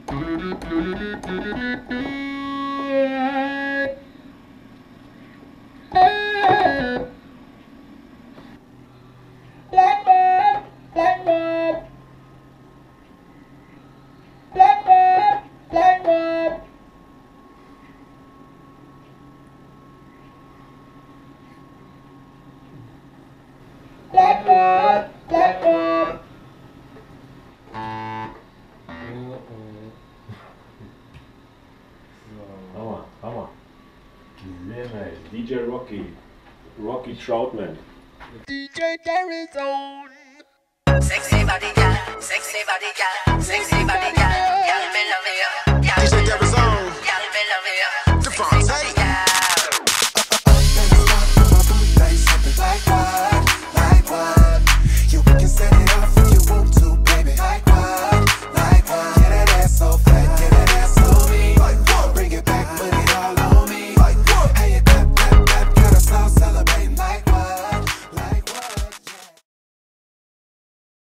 Hammer. Sehr nice. DJ Rocky Troutman. DJ Terry Zone. Sexy body girl, sexy body girl, sexy body girl.